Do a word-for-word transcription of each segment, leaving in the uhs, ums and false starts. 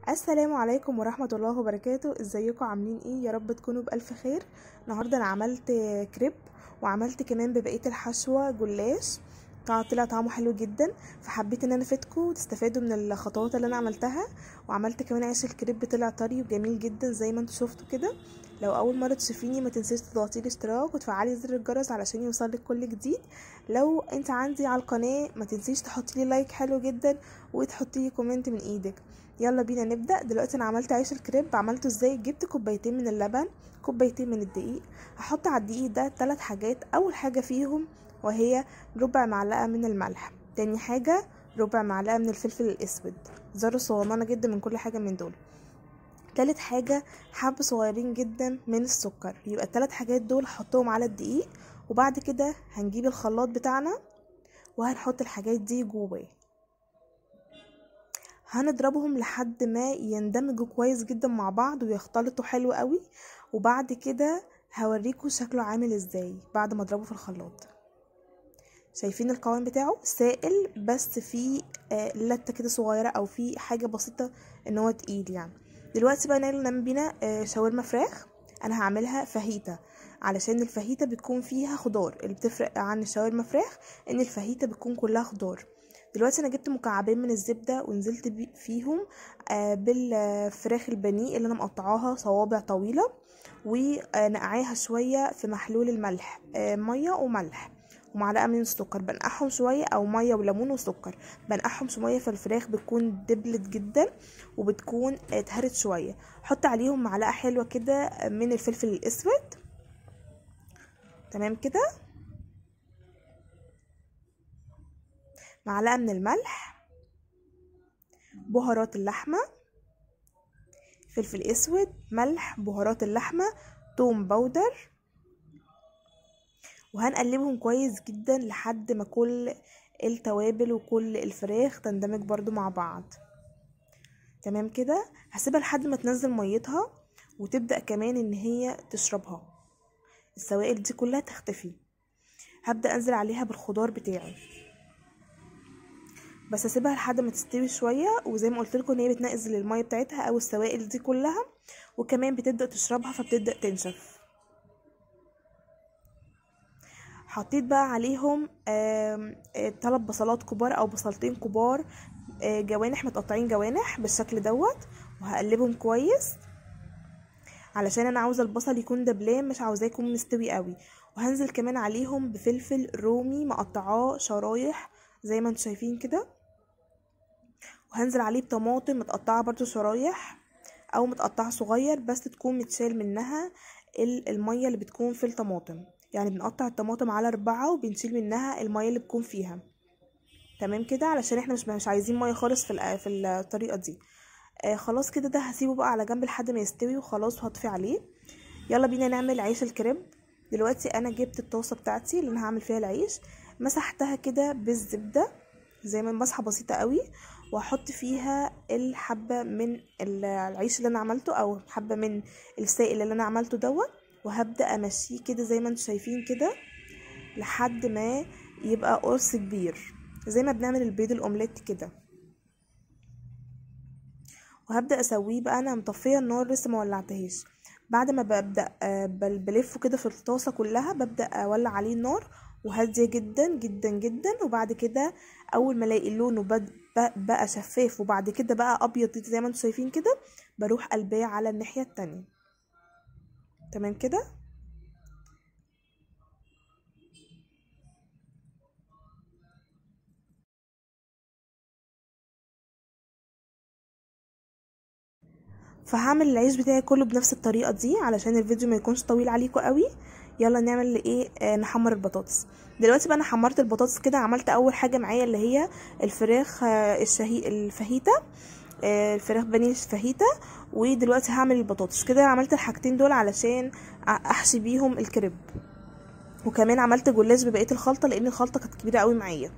السلام عليكم ورحمة الله وبركاته. ازيكم عاملين ايه؟ يا رب تكونوا بألف خير. النهاردة انا عملت كريب وعملت كمان ببقية الحشوة جلاش. طلع طلع طعمه حلو جدا، فحبيت ان انا افيدكم وتستفادوا من الخطوات اللي انا عملتها. وعملت كمان عيش الكريب، طلع طري وجميل جدا زي ما انتوا شفتوا كده. لو اول مره تشوفيني ما تنسيش تضغطي الاشتراك وتفعلي زر الجرس علشان يوصلك كل جديد. لو انت عندي على القناه ما تنسيش تحطي لي لايك حلو جدا وتحطي لي كومنت من ايدك. يلا بينا نبدا. دلوقتي انا عملت عيش الكريب، عملته ازاي؟ جبت كوبايتين من اللبن، كوبايتين من الدقيق. هحط على الدقيق ده ثلاث حاجات. اول حاجه فيهم وهي ربع معلقه من الملح، تاني حاجه ربع معلقه من الفلفل الاسود، ذره صغننه جدا من كل حاجه من دول. تالت حاجة حبة صغيرين جدا من السكر. يبقى التلات حاجات دول هحطهم على الدقيق، وبعد كده هنجيب الخلاط بتاعنا وهنحط الحاجات دي جواه، هنضربهم لحد ما يندمجوا كويس جدا مع بعض ويختلطوا حلو قوي. وبعد كده هوريكم شكله عامل ازاي بعد ما اضربه في الخلاط. شايفين القوام بتاعه سائل بس فيه آه لتة كده صغيرة او فيه حاجة بسيطة ان هو تقيل يعني. دلوقتي بقى نعمل بينا آه شاورما فراخ. انا هعملها فاهيتا علشان الفاهيتا بتكون فيها خضار. اللي بتفرق عن الشاورما فراخ ان الفاهيتا بتكون كلها خضار. دلوقتي انا جبت مكعبين من الزبدة ونزلت فيهم آه بالفراخ البانيه اللي انا مقطعاها صوابع طويلة، ونقعيها شوية في محلول الملح، آه مية وملح ومعلقه من السكر. بنقعهم شويه او ميه وليمون وسكر، بنقعهم شويه فالفراخ بتكون دبلت جدا وبتكون اتهرت شويه. حط عليهم معلقه حلوه كده من الفلفل الاسود. تمام كده. معلقه من الملح، بهارات اللحمه، فلفل اسود، ملح، بهارات اللحمه، توم باودر، وهنقلبهم كويس جدا لحد ما كل التوابل وكل الفراخ تندمج برضو مع بعض. تمام كده. هسيبها لحد ما تنزل ميتها وتبدأ كمان ان هي تشربها، السوائل دي كلها تختفي. هبدأ انزل عليها بالخضار بتاعي، بس اسيبها لحد ما تستوي شوية. وزي ما قلت لكم ان هي بتنزل المية بتاعتها او السوائل دي كلها، وكمان بتبدأ تشربها فبتبدأ تنشف. حطيت بقى عليهم ثلاث بصلات كبار او بصلتين كبار جوانح متقطعين جوانح بالشكل دوت، وهقلبهم كويس علشان انا عاوزه البصل يكون دبلان، مش عاوزاه يكون مستوي قوي. وهنزل كمان عليهم بفلفل رومي مقطعاه شرايح زي ما انتم شايفين كده. وهنزل عليه بطماطم متقطعه برضو شرايح او متقطعه صغير بس تكون متشال منها الميه اللي بتكون في الطماطم. يعني بنقطع الطماطم على اربعة وبنشيل منها الميه اللي بتكون فيها. تمام كده، علشان احنا مش مش عايزين ميه خالص في في الطريقه دي. آه خلاص كده، ده هسيبه بقى على جنب لحد ما يستوي وخلاص، وهطفي عليه. يلا بينا نعمل عيش الكريب. دلوقتي انا جبت الطاسه بتاعتي اللي انا هعمل فيها العيش، مسحتها كده بالزبده زي ما مسحه بسيطه قوي، وهحط فيها الحبه من العيش اللي انا عملته او حبه من السائل اللي انا عملته دوت، وهبدا امشيه كده زي ما انتم شايفين كده لحد ما يبقى قرص كبير زي ما بنعمل البيض الاومليت كده. وهبدا اسويه بقى. انا مطفيه النار لسه ما ولعتهاش. بعد ما ببدا بلفه كده في الطاسه كلها، ببدا اولع عليه النار وهاديه جدا جدا جدا. وبعد كده اول ما الاقي لونه بقى شفاف وبعد كده بقى ابيض زي ما انتم شايفين كده، بروح قلباه على الناحيه التانية. تمام كده. فهعمل العيش بتاعي كله بنفس الطريقه دي علشان الفيديو ما يكونش طويل عليكم قوي. يلا نعمل ايه؟ آه نحمر البطاطس. دلوقتي بقى انا حمرت البطاطس كده. عملت اول حاجه معايا اللي هي الفراخ آه الشهي الفاهيتا، آه الفراخ بانيه فاهيتا. ودلوقتي هعمل البطاطس كده. عملت الحاجتين دول علشان احشي بيهم الكريب، وكمان عملت جلاش ببقيه الخلطه لان الخلطه كانت كبيره قوي معايا.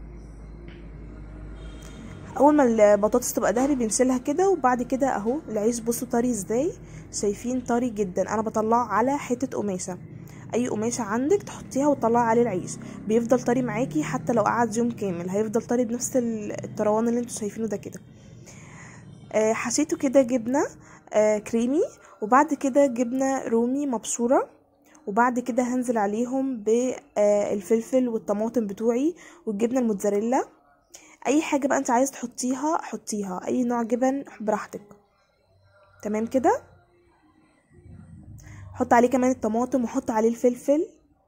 اول ما البطاطس تبقى دهبي بنشيلها كده. وبعد كده اهو العيش بصوا طري ازاي، شايفين طري جدا. انا بطلعه على حته قماشه، اي قماشه عندك تحطيها وتطلعي عليه العيش، بيفضل طري معاكي حتى لو قعد يوم كامل هيفضل طري بنفس الطروان اللي انتوا شايفينه ده كده. آه حشيته كده جبنة آه كريمي، وبعد كده جبنة رومي مبشورة، وبعد كده هنزل عليهم بالفلفل والطماطم بتوعي والجبنة الموتزاريلا. اي حاجة بقى انت عايز تحطيها حطيها، اي نوع جبن براحتك. تمام كده. حط عليه كمان الطماطم وحط عليه الفلفل،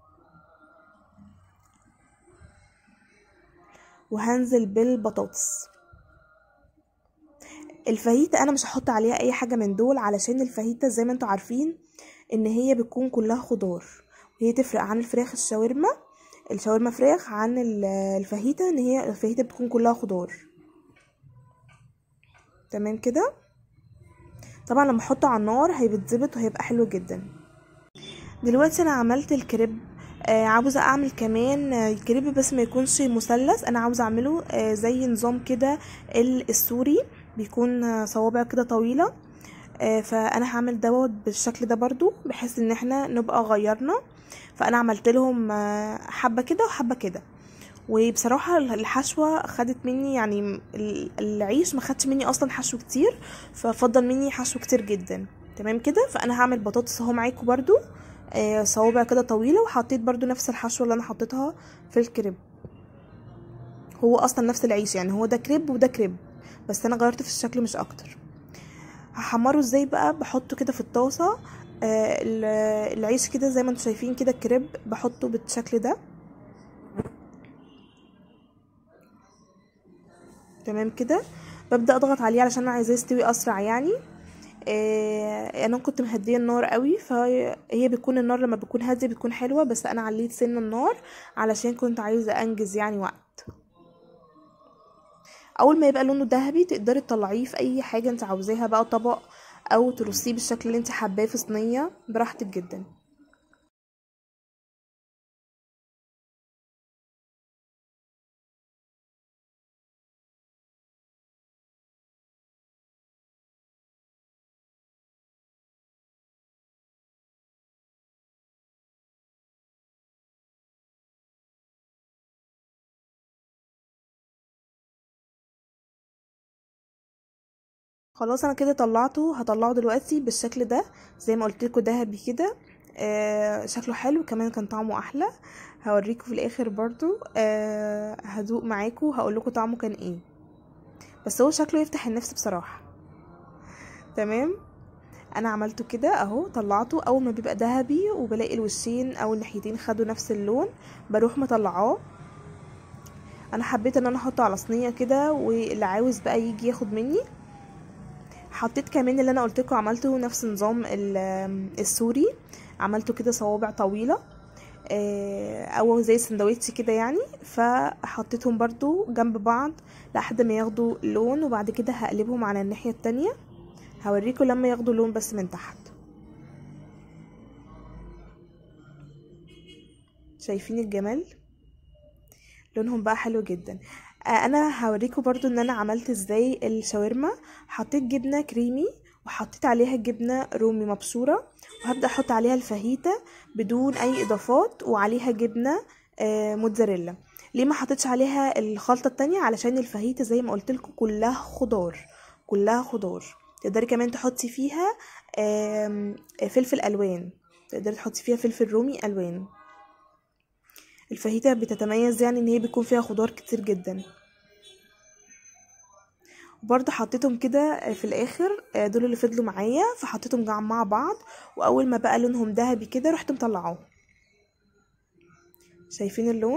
وهنزل بالبطاطس. الفاهيتا انا مش هحط عليها اي حاجة من دول، علشان الفاهيتا زي ما انتوا عارفين ان هي بتكون كلها خضار، وهي تفرق عن الفراخ الشاورما الشاورما فراخ، عن الفاهيتا ان هي الفاهيتا بتكون كلها خضار. تمام كده. طبعا لما احطه على النار هيتظبط وهيبقى حلو جدا. دلوقتي انا عملت الكريب، آه عاوزه اعمل كمان آه الكريب بس ما يكونش مثلث، انا عاوزه اعمله آه زي نظام كده السوري، بيكون آه صوابع كده طويله. آه فانا هعمل دوت بالشكل ده برضو، بحيث ان احنا نبقى غيرنا. فانا عملت لهم آه حبه كده وحبه كده، وبصراحه الحشوه خدت مني يعني العيش ما خدش مني اصلا حشو كتير، ففضل مني حشو كتير جدا. تمام كده. فانا هعمل بطاطس اهو معاكم برضو آه صوابع كده طويله، وحطيت برضو نفس الحشوه اللي انا حطيتها في الكريب. هو اصلا نفس العيش، يعني هو ده كريب وده كريب، بس انا غيرت في الشكل مش اكتر. هحمره ازاي بقى؟ بحطه كده في الطاسه آه العيش كده زي ما انتم شايفين كده، الكريب بحطه بالشكل ده. تمام كده. ببدا اضغط عليه علشان انا عايزاه يستوي اسرع يعني. آه انا كنت مهديه النار قوي، فهي بتكون النار لما بتكون هاديه بتكون حلوه، بس انا عليت سن النار علشان كنت عايزه انجز يعني وقت. اول ما يبقى لونه ذهبي تقدري تطلعيه في اي حاجه انت عاوزاها بقى، طبق او ترصيه بالشكل اللي انت حباه في صينيه، براحتك جدا. خلاص انا كده طلعته، هطلعه دلوقتي بالشكل ده زي ما قلت لكم ذهبي كده. آه شكله حلو كمان، كان طعمه احلى. هوريكم في الاخر برضو، آه هدوق معاكم وهقول لكم طعمه كان ايه، بس هو شكله يفتح النفس بصراحه. تمام. انا عملته كده اهو، طلعته. اول ما بيبقى ذهبي وبلاقي الوشين او الناحيتين خدوا نفس اللون، بروح مطلعاه. انا حبيت ان انا احطه على صينيه كده، واللي عاوز بقى يجي ياخد مني. حطيت كمان اللي انا قلت لكم عملته نفس نظام السوري، عملته كده صوابع طويله او زي سندوتش كده يعني، فحطيتهم برضو جنب بعض لحد ما ياخدوا لون، وبعد كده هقلبهم على الناحيه التانية. هوريكم لما ياخدوا لون بس من تحت. شايفين الجمال؟ لونهم بقى حلو جدا. انا هوريكم برضو ان انا عملت ازاي الشاورما. حطيت جبنه كريمي، وحطيت عليها جبنه رومي مبشوره، وهبدا احط عليها الفاهيتا بدون اي اضافات، وعليها جبنه آه موتزاريلا. ليه ما حطيتش عليها الخلطه التانية؟ علشان الفاهيتا زي ما قلت لكم كلها خضار، كلها خضار. تقدري كمان تحطي فيها آه فلفل الوان، تقدري تحطي فيها فلفل رومي الوان. الفاهيتا بتتميز يعني ان هي بيكون فيها خضار كتير جدا. وبرضه حطيتهم كده في الاخر، دول اللي فضلوا معايا، فحطيتهم جمع مع بعض، واول ما بقى لونهم ذهبي كده رحت مطلعاه. شايفين اللون؟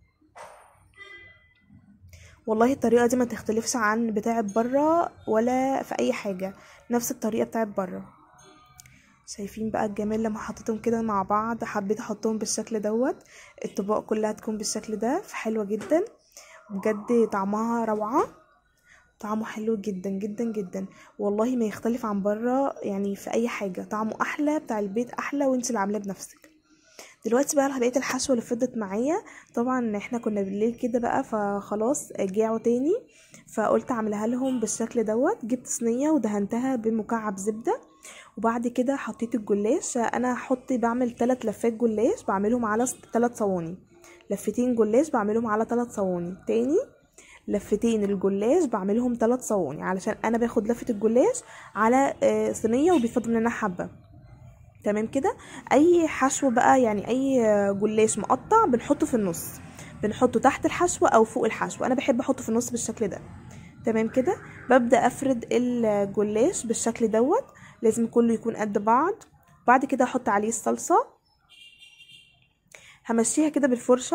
والله الطريقه دي ما تختلفش عن بتاعه بره ولا في اي حاجه، نفس الطريقه بتاعه بره. شايفين بقى الجمال؟ لما حطيتهم كده مع بعض حبيت احطهم بالشكل دوت، الطباق كلها تكون بالشكل ده، فحلوه جدا بجد، طعمها روعه، طعمه حلو جدا جدا جدا، والله ما يختلف عن بره يعني في اي حاجه، طعمه احلى، بتاع البيت احلى، وانت اللي عاملاه بنفسك. دلوقتي بقى لقيت الحشوه اللي فضت معايا، طبعا احنا كنا بالليل كده بقى فخلاص جاعوا تاني، فقلت اعملها لهم بالشكل دوت. جبت صينيه ودهنتها بمكعب زبده، وبعد كده حطيت الجلاش. انا هحط بعمل ثلاث لفات جلاش بعملهم على ثلاث صواني، لفتين جلاش بعملهم على ثلاث صواني تاني. لفتين الجلاش بعملهم ثلاث صواني، علشان انا باخد لفه الجلاش على آه، صينيه وبيفضل منها حبه. تمام كده. اي حشو بقى يعني اي جلاش مقطع بنحطه في النص، بنحطه تحت الحشوه او فوق الحشوه، انا بحب احطه في النص بالشكل ده. تمام كده. ببدا افرد الجلاش بالشكل دوت، لازم كله يكون قد بعض. بعد كده احط عليه الصلصه، همشيها كده بالفرشه.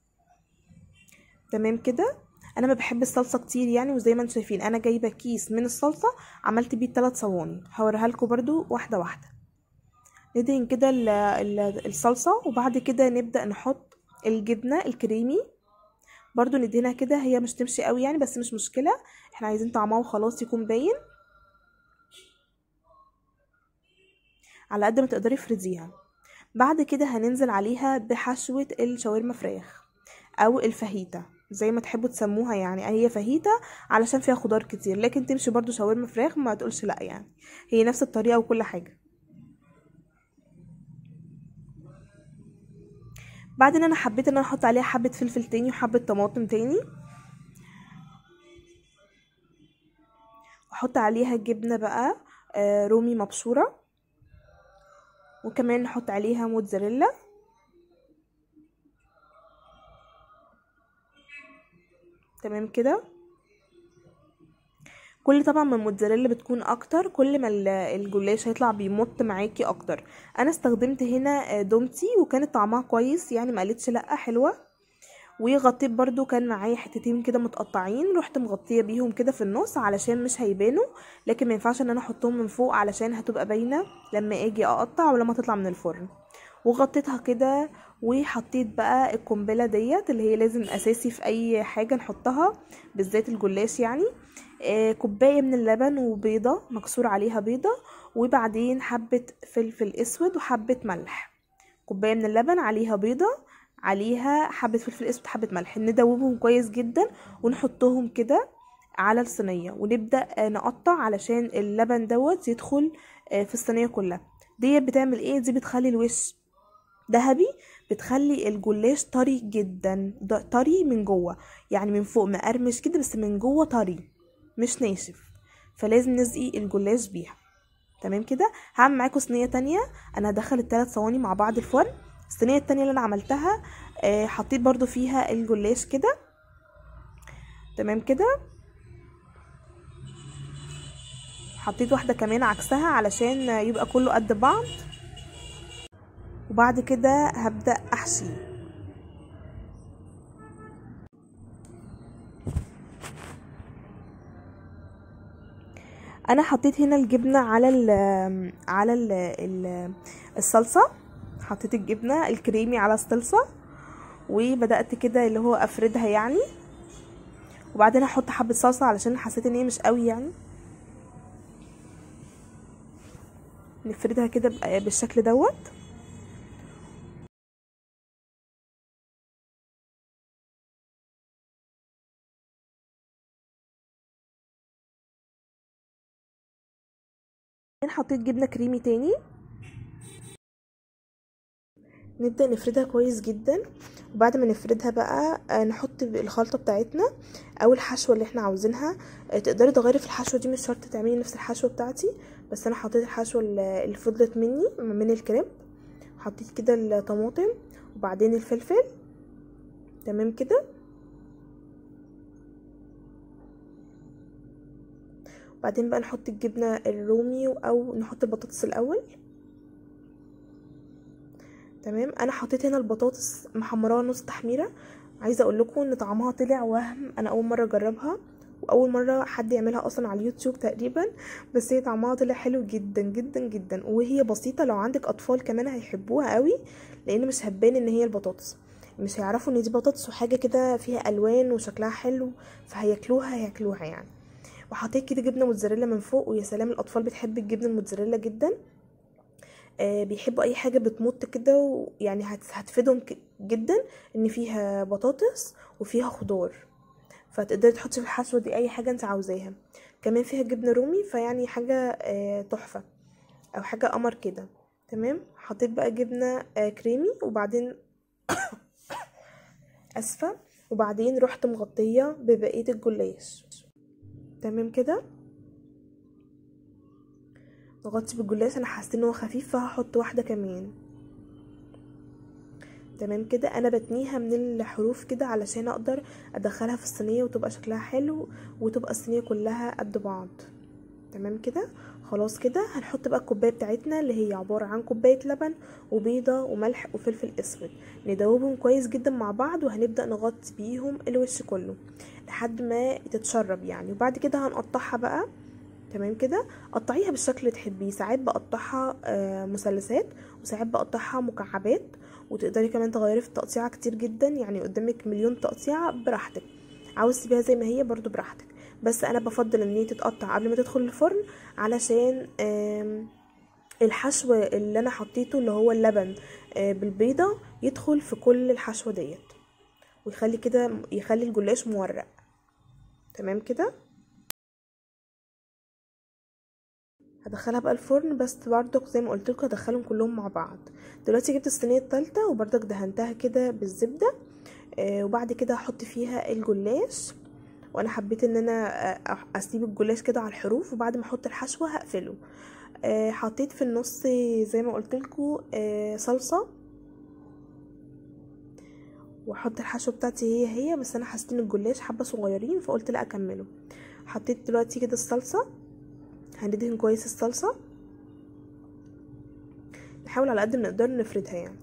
تمام كده. انا ما بحب الصلصه كتير يعني، وزي ما انتم شايفين انا جايبه كيس من الصلصه عملت بيه ثلاث صواني، هوريها لكم برده واحده واحده. ندهن كده ال- ال- الصلصه، وبعد كده نبدا نحط الجبنه الكريمي برضو ندهنها كده. هي مش تمشي قوي يعني، بس مش مشكله، احنا عايزين طعمها وخلاص يكون باين. على قد ما تقدري افرديها. بعد كده هننزل عليها بحشوه الشاورما فراخ او الفاهيتا زي ما تحبوا تسموها يعني. هي فاهيتا علشان فيها خضار كتير، لكن تمشي برضو شاورما فراخ ما تقولش لا يعني، هي نفس الطريقه وكل حاجه. بعد ان انا حبيت ان انا احط عليها حبه فلفل تاني وحبه طماطم تاني، واحط عليها جبنه بقى آه، رومي مبشوره، وكمان نحط عليها موتزاريلا. تمام كده. كل طبعا ما الموتزاريلا بتكون اكتر كل ما ال- الجلاش هيطلع بيمط معاكي اكتر. انا استخدمت هنا آه، دومتي وكانت طعمها كويس يعني، ما قالتش لا، حلوه. وغطيت برضو كان معايا حتتين كده متقطعين، رحت مغطيه بيهم كده في النص علشان مش هيبانوا، لكن ما ينفعش ان انا احطهم من فوق علشان هتبقى باينه لما اجي اقطع ولما تطلع من الفرن. وغطيتها كده. وحطيت بقى القنبله ديت اللي هي لازم اساسي في اي حاجه نحطها، بالذات الجلاش يعني. آه كوبايه من اللبن وبيضه مكسور عليها بيضه، وبعدين حبه فلفل اسود وحبه ملح. كوبايه من اللبن عليها بيضه عليها حبه فلفل اسود حبه ملح، ندوبهم كويس جدا ونحطهم كده على الصينيه، ونبدا آه، نقطع علشان اللبن دوت يدخل آه، في الصينيه كلها. ديت بتعمل ايه؟ دي بتخلي الوش ذهبي، بتخلي الجلاش طري جدا، ده طري من جوه يعني، من فوق مقرمش كده بس من جوه طري مش ناشف، فلازم نسقي الجلاش بيها. تمام كده. هعمل معاكم صينيه تانية، انا هدخل الثلاث صواني مع بعض الفرن. الصينيه التانية اللي انا عملتها آه، حطيت برضو فيها الجلاش كده. تمام كده. حطيت واحده كمان عكسها علشان يبقى كله قد بعض، وبعد كده هبدأ احشي. انا حطيت هنا الجبنه على ال على ال ال الصلصه، حطيت الجبنه الكريمي على الصلصه، وبدات كده اللي هو افردها يعني. وبعدين هحط حبه صلصه علشان حسيت ان هي مش قوي يعني، نفردها كده بالشكل دوت. حطيت جبنه كريمي تاني، نبدأ نفردها كويس جدا. وبعد ما نفردها بقى آه، نحط الخلطة بتاعتنا او الحشوة اللي احنا عاوزينها. آه، تقدري تغيري في الحشوة دي، مش شرط تعملي نفس الحشوة بتاعتي، بس انا حطيت الحشوة اللي اللي فضلت مني من الكريب. حطيت كده الطماطم وبعدين الفلفل. تمام كده. وبعدين بقى نحط الجبنة الرومي او نحط البطاطس الاول. تمام. انا حطيت هنا البطاطس محمراها نص تحميره. عايزه اقول لكم ان طعمها طلع وهم، انا اول مره اجربها واول مره حد يعملها اصلا على اليوتيوب تقريبا، بس هي طعمها طلع حلو جدا جدا جدا، وهي بسيطه لو عندك اطفال كمان هيحبوها قوي، لان مش هتبان ان هي البطاطس، مش هيعرفوا ان دي بطاطس وحاجه كده فيها الوان وشكلها حلو، فهياكلوها هياكلوها يعني. وحطيت كده جبنه موتزاريلا من فوق، ويا سلام الاطفال بتحب الجبنه الموتزاريلا جدا. آه، بيحبوا اي حاجه بتمط كده، ويعني هت- هتفيدهم ك- جدا ان فيها بطاطس وفيها خضار، فتقدري تحطي في الحشوه دي اي حاجه انت عاوزاها. كمان فيها جبنه رومي، فيعني حاجه آه، تحفه او حاجه قمر كده. تمام. حطيت بقى جبنه آه، كريمي، وبعدين اسفه، وبعدين رحت مغطية ببقية الجلاش. تمام كده، نغطي بالجلاش. انا حاسه ان هو خفيف فهحط واحده كمان. تمام كده، انا بتنيها من الحروف كده علشان اقدر ادخلها في الصينيه وتبقى شكلها حلو وتبقى الصينيه كلها قد بعض. تمام كده، خلاص كده هنحط بقى الكوبايه بتاعتنا اللي هي عباره عن كوبايه لبن وبيضه وملح وفلفل اسود، ندوبهم كويس جدا مع بعض، وهنبدا نغطي بيهم الوش كله لحد ما تتشرب يعني. وبعد كده هنقطعها بقى. تمام كده، قطعيها بالشكل اللي تحبيه. ساعات بقطعها آه مثلثات، وساعات بقطعها مكعبات، وتقدري كمان تغيري في التقطيعه كتير جدا، يعني قدامك مليون تقطيعه براحتك. عاوز تسيبيها زي ما هي برضو براحتك، بس انا بفضل ان هي تتقطع قبل ما تدخل الفرن علشان آه الحشو اللي انا حطيته اللي هو اللبن آه بالبيضه يدخل في كل الحشوه ديت، ويخلي كده يخلي الجلاش مورق. تمام كده، هدخلها بقى الفرن، بس برضك زي ما قلت لكم هدخلهم كلهم مع بعض. دلوقتي جبت الصينيه الثالثه وبرضك دهنتها كده بالزبده، آه وبعد كده هحط فيها الجلاش. وانا حبيت ان انا اسيب الجلاش كده على الحروف، وبعد ما احط الحشوه هقفله. آه حطيت في النص زي ما قلت لكم آه صلصه، واحط الحشوه بتاعتي هي هي، بس انا حسيت ان الجلاش حبه صغيرين فقلت لا اكمله. حطيت دلوقتي كده الصلصه، هندهن كويس الصلصه، نحاول على قد ما نقدر نفردها يعني.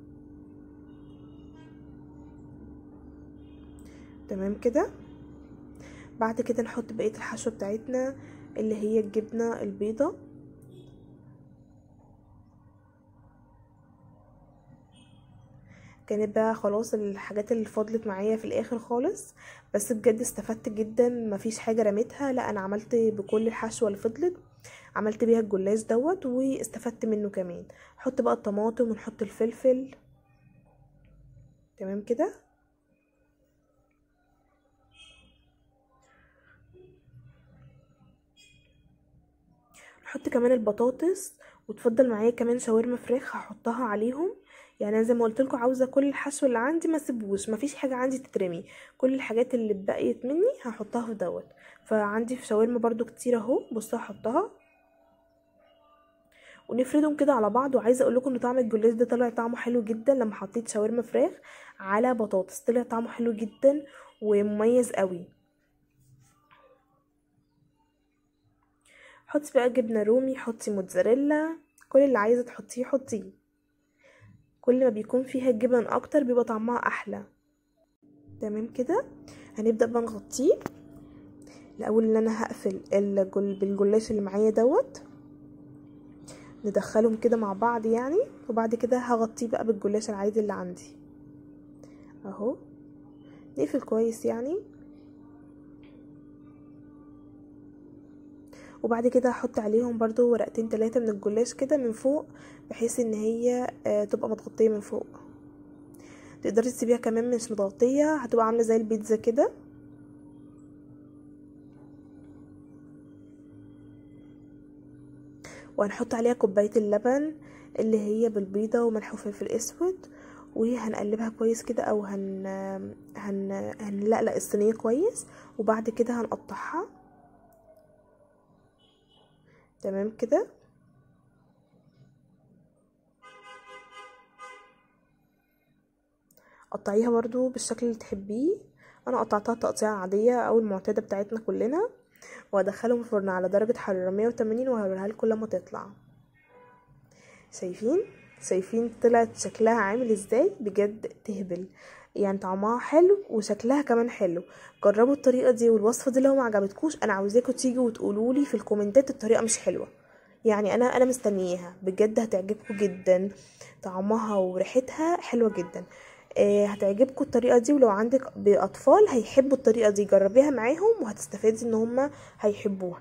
تمام كده، بعد كده نحط بقية الحشوة بتاعتنا اللي هي الجبنة البيضة. كانت بقى خلاص الحاجات اللي فضلت معايا في الاخر خالص، بس بجد استفدت جدا، مفيش حاجة رميتها، لا انا عملت بكل الحشوة اللي فضلت عملت بيها الجلاش دوت واستفدت منه كمان. نحط بقى الطماطم ونحط الفلفل. تمام كده، نحط كمان البطاطس، وتفضل معايا كمان شاورما فراخ هحطها عليهم. يعني انا زي ما قلت لكم عاوزه كل الحشو اللي عندي ما سيبوش، مفيش حاجه عندي تترمي، كل الحاجات اللي اتبقيت مني هحطها في دوت. فعندي في شاورما برضو كتير اهو، بصوا هحطها ونفردهم كده على بعض. وعايزه اقول لكم ان طعم الجلاش ده طلع طعمه حلو جدا لما حطيت شاورما فراخ على بطاطس، طلع طعمه حلو جدا ومميز قوي. حطي بقى جبنه رومي، حطي موتزاريلا، كل اللي عايزه تحطيه حطيه. كل ما بيكون فيها جبن اكتر بيبقى طعمها احلى. تمام كده، هنبدا بقى نغطيه. الاول ان انا هقفل الجل بالجلاش اللي معايا دوت، ندخلهم كده مع بعض يعني، وبعد كده هغطيه بقى بالجلاش العادي اللي عندي اهو. نقفل كويس يعني، وبعد كده هحط عليهم برضو ورقتين تلاتة من الجلاش كده من فوق، بحيث ان هي آه تبقى متغطيه من فوق. تقدري تسيبيها كمان مش متغطيه، هتبقى عامله زي البيتزا كده. وهنحط عليها كوبايه اللبن اللي هي بالبيضه وملح وفلفل اسود، وهنقلبها كويس كده، او هن هن هنلقلق الصينيه كويس، وبعد كده هنقطعها. تمام كده، قطعيها برضو بالشكل اللي تحبيه. انا قطعتها تقطيعه عاديه او المعتاده بتاعتنا كلنا، وادخلهم الفرن على درجه حراره مية وتمانين، وهوريها لكم لما تطلع. شايفين شايفين طلعت شكلها عامل ازاي؟ بجد تهبل يعني، طعمها حلو وشكلها كمان حلو. جربوا الطريقه دي والوصفه دي، لو ما عجبتكوش انا عاوزاكم تيجوا وتقولوا لي في الكومنتات الطريقه مش حلوه، يعني انا انا مستنياها بجد، هتعجبكم جدا، طعمها وريحتها حلوه جدا. آه هتعجبكم الطريقه دي، ولو عندك باطفال هيحبوا الطريقه دي، جربيها معاهم وهتستفادي ان هم هيحبوها.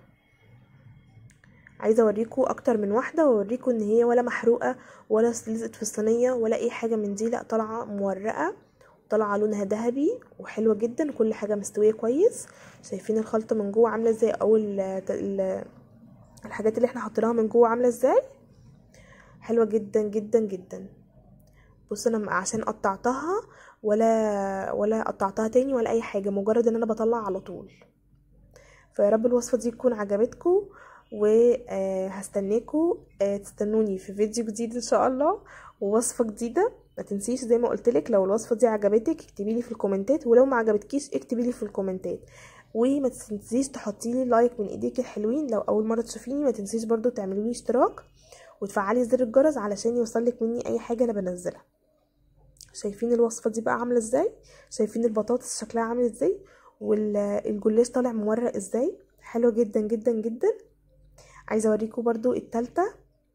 عايزه اوريكم اكتر من واحده، واوريكم ان هي ولا محروقه ولا لزقت في الصينيه ولا اي حاجه من دي، لا طالعه مورقه، طالعه لونها ذهبي وحلوه جدا، كل حاجه مستويه كويس. شايفين الخلطه من جوه عامله ازاي، او الحاجات اللي احنا حطيناها من جوه عامله ازاي، حلوه جدا جدا جدا. بصوا انا عشان قطعتها ولا ولا قطعتها تاني ولا اي حاجه، مجرد ان انا بطلع على طول. فيا رب الوصفه دي تكون عجبتكم، وهستناكم تستنوني في فيديو جديد ان شاء الله ووصفه جديده. ما تنسيش زي ما قلت لك، لو الوصفه دي عجبتك اكتبي لي في الكومنتات، ولو ما عجبتكيش اكتبي لي في الكومنتات. وما تنسيش تحطي لي لايك من ايديك الحلوين. لو اول مره تشوفيني ما تنسيش برضو تعملوا لي اشتراك وتفعلي زر الجرس علشان يوصلك مني اي حاجه انا بنزلها. شايفين الوصفه دي بقى عامله ازاي؟ شايفين البطاطس شكلها عامل ازاي؟ والجلاش طالع مورق ازاي؟ حلو جدا جدا جدا. عايزه اوريكم برضو التالتة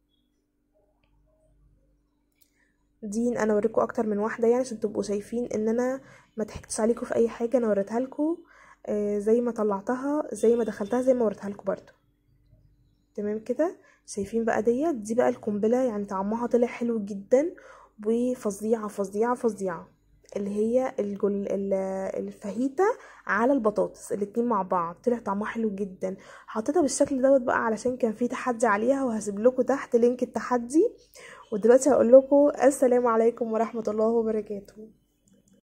دي، انا اوريكم اكتر من واحده يعني عشان تبقوا شايفين ان انا ما ضحكتش عليكم في اي حاجه. انا وريتها لكم آه زي ما طلعتها زي ما دخلتها زي ما وريتها لكم برضو. تمام كده. شايفين بقى ديت دي بقى القنبله، يعني طعمها طلع حلو جدا وفظيعه فظيعه فظيعه، اللي هي الجل الفاهيتا على البطاطس الاتنين مع بعض، طلع طعمها حلو جدا. حطيتها بالشكل دوت بقى علشان كان في تحدي عليها، وهسيب لكم تحت لينك التحدي. ودلوقتي هقول لكم السلام عليكم ورحمه الله وبركاته.